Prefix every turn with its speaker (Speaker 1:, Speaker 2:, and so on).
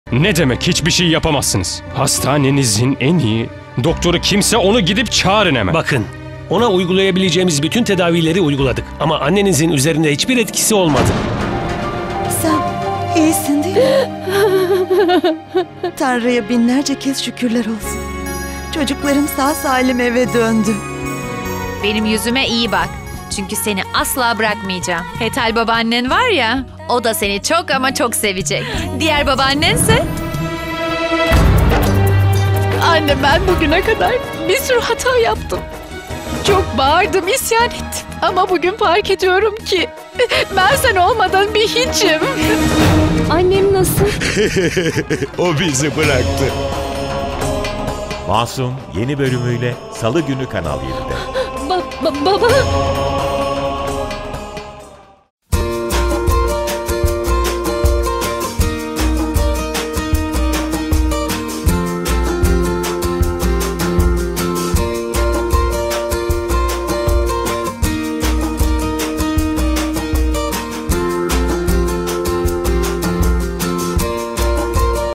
Speaker 1: Ne demek hiçbir şey yapamazsınız? Hastanenizin en iyi doktoru kimse onu gidip çağırın hemen.
Speaker 2: Bakın, ona uygulayabileceğimiz bütün tedavileri uyguladık. Ama annenizin üzerinde hiçbir etkisi olmadı.
Speaker 3: Sen iyisin değil mi? Tanrı'ya binlerce kez şükürler olsun. Çocuklarım sağ salim eve döndü.
Speaker 4: Benim yüzüme iyi bak. Çünkü seni asla bırakmayacağım. Hetal babaannen var ya, o da seni çok ama çok sevecek. Diğer babaannense...
Speaker 5: Anne, ben bugüne kadar bir sürü hata yaptım. Çok bağırdım, isyan ettim. Ama bugün fark ediyorum ki ben sen olmadan bir hiçim.
Speaker 6: Annem nasıl?
Speaker 7: O bizi bıraktı.
Speaker 8: Masum yeni bölümüyle Salı günü Kanal 7'de.
Speaker 6: Baba?